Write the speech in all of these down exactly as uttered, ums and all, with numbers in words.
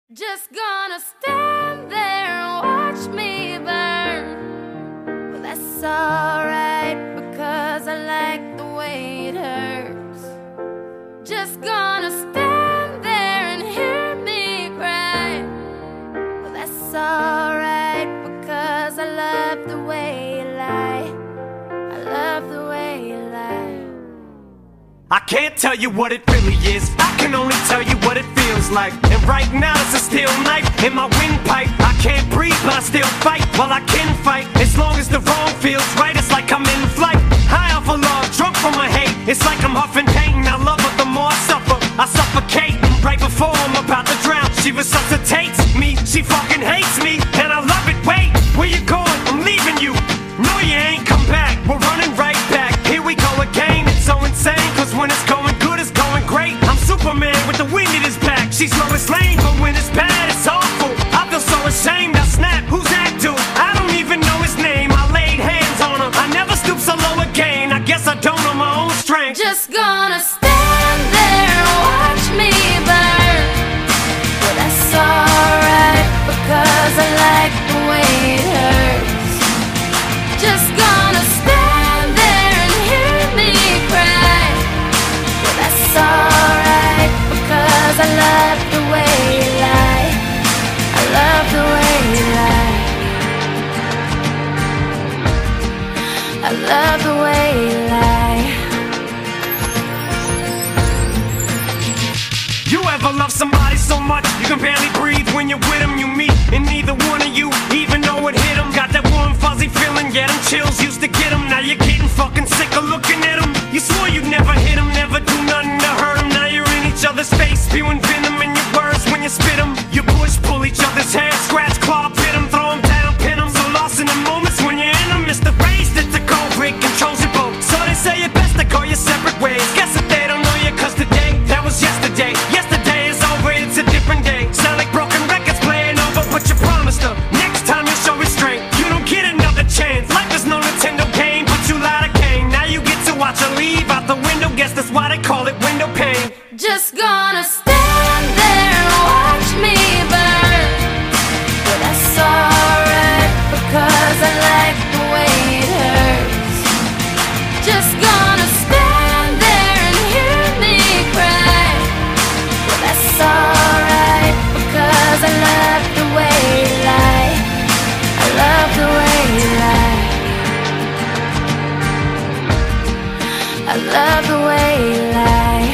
Just gonna stand there and watch me burn. Well, that's alright, because I like the way it hurts. Just gonna stand there and hear me cry. Well, that's alright, because I love the way you lie. I love the way you lie. I can't tell you what it really is, I can only tell you what it feels like. And right now it's a steel knife in my windpipe. I can't breathe but I still fight, well I can fight. As long as the wrong feels right, it's like I'm in flight. High off of love, drunk from my hate, it's like I'm huffing pain. I love her, the more I suffer, I suffocate. Right before I'm about to drown, she resuscitates me. She fucking hates me, and I love it. Wait, where you going? I'm leaving you. No, you ain't come back, we're running right back. Here we go again, it's so insane, cause when it's going good, it's going great. I'm Superman with the wind in his back. She's Lois Lane, but when it's bad, it's awful. I feel so ashamed, I snap, who's that dude? I don't even know his name, I laid hands on him. I never stoop so low again, I guess I don't know my own strength. Just gonna stand there and watch me burn. Well, that's alright, because I like the way it hurts. Just gonna stand there and hear me cry. Well, that's alright, because I love the way you lie. I love the way you lie. I love the way you lie. You ever love somebody so much you can barely breathe when you're with them? You meet and neither one of you even know it hit them. Got that warm fuzzy feeling, yeah, them chills used to get them. Now you're getting fucking sick of looking at them. You swore you'd never hit them, never do nothing to hurt them. Now you're in each other's face, spewing venom in your words when you spit them. You push, pull each other's hair, scratch, claw, pit them, throw them down, pin them. So lost in the moments when you're in them, it's the race that's the cold break controls your boat. So they say it best to go your separate ways. Guess that they don't know you, cause today, that was yesterday. Yesterday is over, it's a different day. Sound like broken records playing over, but you promised her next time you show restraint. You don't get another chance. Life is no Nintendo game, but you lied again. Now you get to watch her leave out the window. Guess that's why they call it window pane. Just gonna stand there and watch me burn. Well, that's alright, because I like the way it hurts. Just gonna stand there and hear me cry. Well, that's alright, because I love the way you lie. I love the way you lie. I love the way you lie.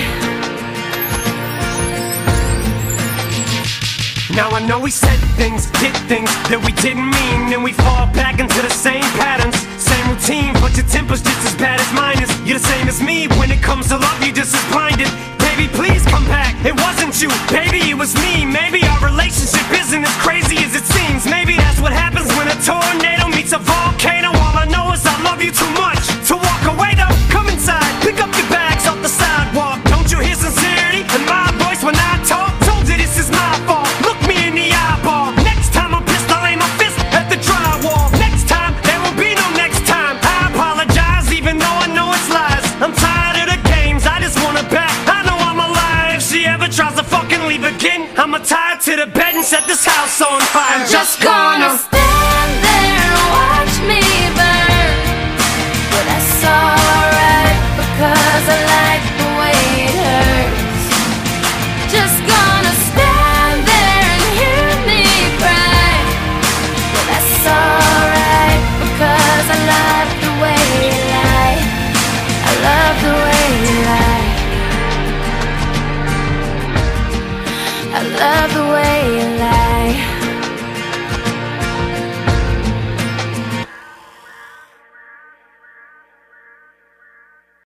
Now I know we said things, did things that we didn't mean, and we fall back into the same patterns, same routine, but your temper's just as bad as mine is. You're the same as me, when it comes to love, you're just as blinded. Baby, please come back, it wasn't you, baby, it was me. Maybe our relationship isn't as crazy as it seems. Maybe that's what happens when a tornado meets a volcano. All I know is I love you too much to walk away though. Come inside, pick up your bags off the sidewalk. Don't you hear sincerity in my voice when I talk? Told you this is my fault, look me in the eyeball. Next time I'm pissed, I'll aim my fist at the drywall. Next time, there will be no next time. I apologize even though I know it's lies. I'm tired of the games, I just want her back. I know I'm alive, if she ever tries to fucking leave again, I'ma tie her to the bed and set this house on fire. I'm just gonna